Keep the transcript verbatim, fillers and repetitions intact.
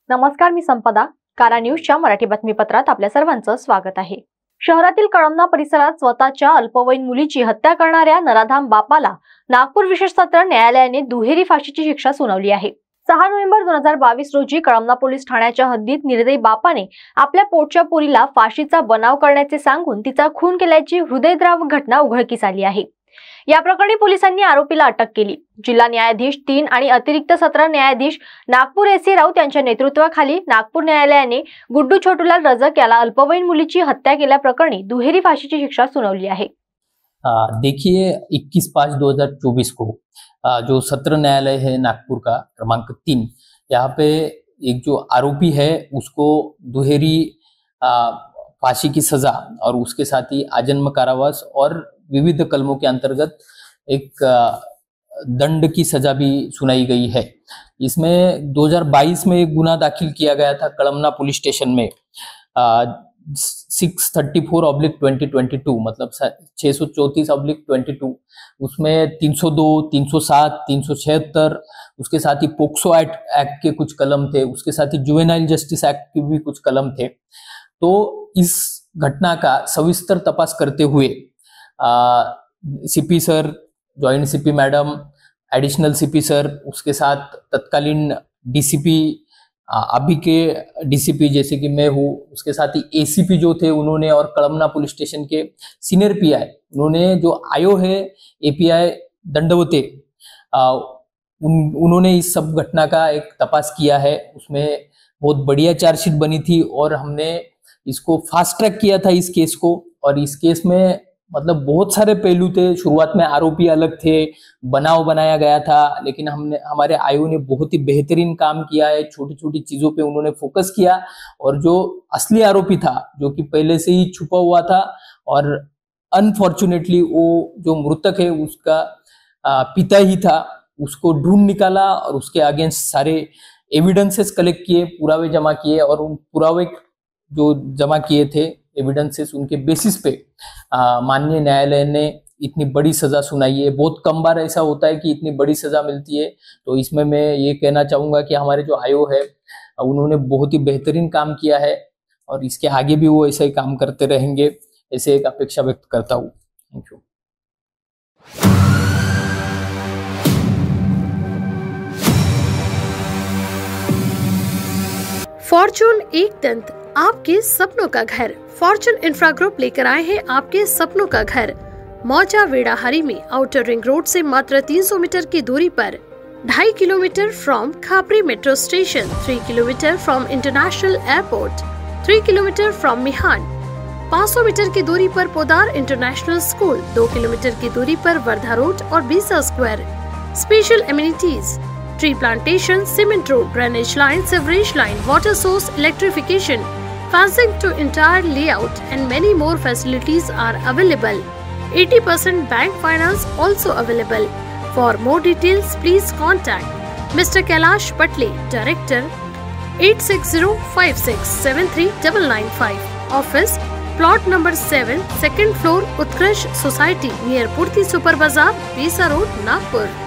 नमस्कार, मी संपदा. कारा न्यूजच्या मराठी बातमीपत्रात आपल्या सर्वांचं स्वागत आहे. शहरातील कळमना परिसरात स्वतःच्या अल्पवयीन मुलीची हत्या करणाऱ्या नराधाम बापाला नागपूर विशेष सत्र न्यायालयाने दुहेरी फाशीची शिक्षा सुनावली आहे. सहा नोव्हेंबर दोन हजार बावीस रोजी कळमना पोलीस ठाण्याच्या हद्दीत निर्दयी बापाने आपल्या पोटच्या पोरीला फाशीचा बनाव करण्याचे सांगून तिचा खून केल्याची हृदयद्रावक घटना उघडकीस आली आहे. या प्रकरणी पोलिसांनी आरोपीला अटक केली. जिल्हा न्यायाधीश तीन आणि अतिरिक्त सत्र न्यायाधीश नागपूर एसी राऊत यांच्या नेतृत्वाखाली नागपूर न्यायालयाने गुड्डू छोटूलाल रजक याला अल्पवयीन मुलीची हत्या केल्याप्रकरणी दुहेरी फाशीची शिक्षा सुनावली आहे. देखिए इक्कीस पाँच दो हजार चौबीस को आ, जो सत्र न्यायालय है नागपुर का क्रमांक तीन, यहाँ पे एक जो आरोपी है उसको दुहेरी फांसी की सजा और उसके साथ ही आजन्म कारावास और विविध कलमों के अंतर्गत एक दंड की सजा भी सुनाई गई है. इसमें दो हजार बाईस में एक गुना दाखिल किया गया था कळमना पुलिस स्टेशन में six thirty four oblique twenty twenty two, मतलब छह सौ चौतीस ऑब्लिक ट्वेंटी टू. उसमें तीन सौ दो, तीन सौ सात, तीन सौ छिहत्तर, उसके साथ ही पोक्सो एक्ट एक्ट के कुछ कलम थे, उसके साथ ही जुवेनाइल जस्टिस एक्ट के भी कुछ कलम थे. तो इस घटना का सविस्तर तपास करते हुए CP sir, joint CP madam, additional CP sir, उसके साथ तत्कालीन डीसीपी, अभी के डीसीपी जैसे कि मैं हूँ, उसके साथ ही एसीपी जो थे उन्होंने, और कळमना पुलिस स्टेशन के सीनियर पीआई उन्होंने, जो आयो है एपीआई दंडवते, उन, उन्होंने इस सब घटना का एक तपास किया है. उसमें बहुत बढ़िया चार्जशीट बनी थी और हमने इसको फास्ट ट्रैक किया था इस केस को. और इस केस में मतलब बहुत सारे पहलू थे. शुरुआत में आरोपी अलग थे, बनाव बनाया गया था, लेकिन हमने हमारे आयोग ने बहुत ही बेहतरीन काम किया है. छोटी छोटी चीजों पे उन्होंने फोकस किया और जो असली आरोपी था, जो कि पहले से ही छुपा हुआ था, और अनफॉर्चुनेटली वो जो मृतक है उसका पिता ही था, उसको ढूंढ निकाला और उसके अगेंस्ट सारे एविडेंसेस कलेक्ट किए, पुरावे जमा किए, और उन पुरावे जो जमा किए थे एविडेंसेस, उनके बेसिस पे माननीय न्यायालय ने इतनी बड़ी सजा सुनाई है. बहुत कम बार ऐसा होता है कि इतनी बड़ी सजा मिलती है. तो इसमें मैं ये कहना चाहूंगा कि हमारे जो आयोग है उन्होंने बहुत ही बेहतरीन काम किया है और इसके आगे भी वो ऐसा ही काम करते रहेंगे, ऐसे एक अपेक्षा व्यक्त करता हूँ. Thank you. फॉर्चून एक दंत, आपके सपनों का घर. फॉर्चून इंफ्रा ग्रुप लेकर आए हैं आपके सपनों का घर. मौजा वेड़ाहारी में आउटर रिंग रोड से मात्र तीन सौ मीटर की दूरी पर, ढाई kilometre from Khapri metro station, three kilometre from international airport, three kilometre from Mihan, पाँच सौ मीटर की दूरी पर पोदार इंटरनेशनल स्कूल, दो किलोमीटर की दूरी पर वर्धा रोड और Besa square. Special amenities, tree plantation, cement road, drainage line, sewerage line, water source, electrification, fencing to entire layout, and many more facilities are available. eighty percent bank finance also available. For more details, please contact Mister Kailash Patle, Director, eight six zero five six seven three nine nine five. Office, plot number seven, second floor, Utkarsh Society, near Purti Super Bazaar, Bisa Road, Nagpur.